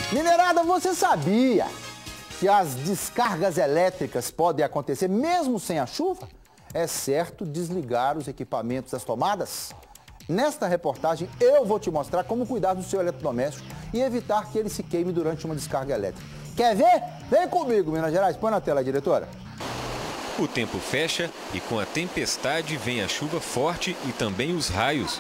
Minerada, você sabia que as descargas elétricas podem acontecer mesmo sem a chuva? É certo desligar os equipamentos das tomadas? Nesta reportagem eu vou te mostrar como cuidar do seu eletrodoméstico e evitar que ele se queime durante uma descarga elétrica. Quer ver? Vem comigo, Minas Gerais. Põe na tela, diretora. O tempo fecha e com a tempestade vem a chuva forte e também os raios.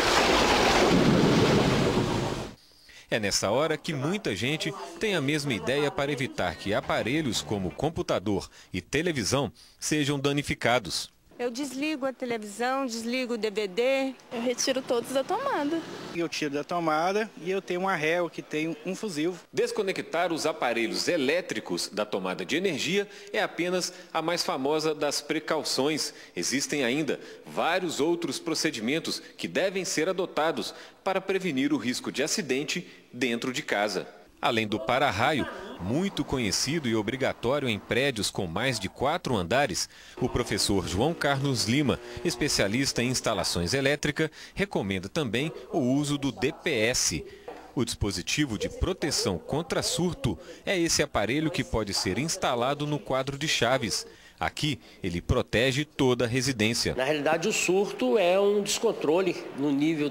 É nessa hora que muita gente tem a mesma ideia para evitar que aparelhos como computador e televisão sejam danificados. Eu desligo a televisão, desligo o DVD. Eu retiro todos da tomada. Eu tiro da tomada e eu tenho uma ré que tem um fusível. Desconectar os aparelhos elétricos da tomada de energia é apenas a mais famosa das precauções. Existem ainda vários outros procedimentos que devem ser adotados para prevenir o risco de acidente dentro de casa. Além do para-raio, muito conhecido e obrigatório em prédios com mais de 4 andares, o professor João Carlos Lima, especialista em instalações elétricas, recomenda também o uso do DPS. O dispositivo de proteção contra surto é esse aparelho que pode ser instalado no quadro de chaves. Aqui, ele protege toda a residência. Na realidade, o surto é um descontrole no nível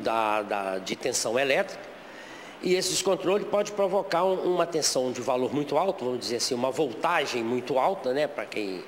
de tensão elétrica. E esse descontrole pode provocar uma tensão de valor muito alto, vamos dizer assim, uma voltagem muito alta, né, para quem...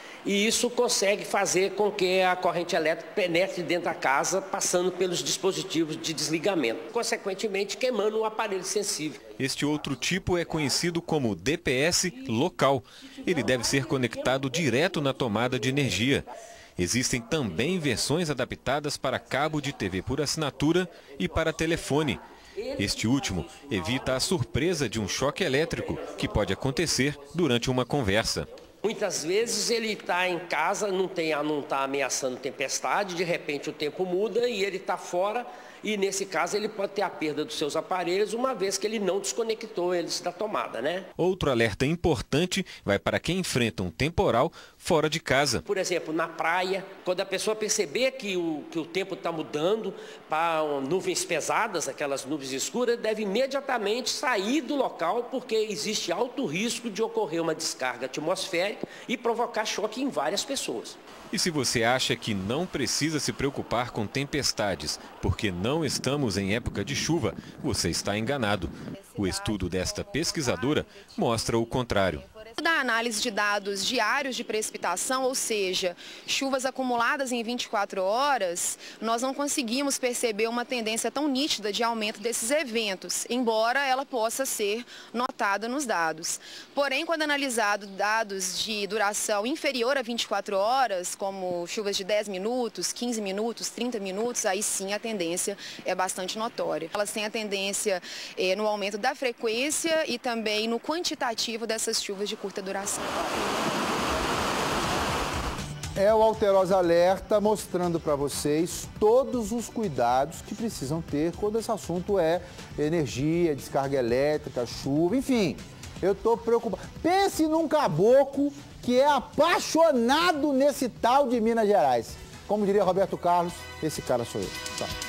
E isso consegue fazer com que a corrente elétrica penetre dentro da casa, passando pelos dispositivos de desligamento, consequentemente queimando um aparelho sensível. Este outro tipo é conhecido como DPS local. Ele deve ser conectado direto na tomada de energia. Existem também versões adaptadas para cabo de TV por assinatura e para telefone. Este último evita a surpresa de um choque elétrico que pode acontecer durante uma conversa. Muitas vezes ele está em casa, não está ameaçando tempestade, de repente o tempo muda e ele está fora e nesse caso ele pode ter a perda dos seus aparelhos uma vez que ele não desconectou eles da tomada, né? Outro alerta importante vai para quem enfrenta um temporal fora de casa. Por exemplo, na praia, quando a pessoa perceber que o tempo está mudando para nuvens pesadas, aquelas nuvens escuras, deve imediatamente sair do local porque existe alto risco de ocorrer uma descarga atmosférica e provocar choque em várias pessoas. E se você acha que não precisa se preocupar com tempestades, porque não estamos em época de chuva, você está enganado. O estudo desta pesquisadora mostra o contrário. Da análise de dados diários de precipitação, ou seja, chuvas acumuladas em 24 horas, nós não conseguimos perceber uma tendência tão nítida de aumento desses eventos, embora ela possa ser notada nos dados. Porém, quando analisado dados de duração inferior a 24 horas, como chuvas de 10 minutos, 15 minutos, 30 minutos, aí sim a tendência é bastante notória. Elas têm a tendência no aumento da frequência e também no quantitativo dessas chuvas de curta duração. É o Alterosa Alerta mostrando para vocês todos os cuidados que precisam ter quando esse assunto é energia, descarga elétrica, chuva, enfim. Eu estou preocupado. Pense num caboclo que é apaixonado nesse tal de Minas Gerais. Como diria Roberto Carlos, esse cara sou eu. Tá.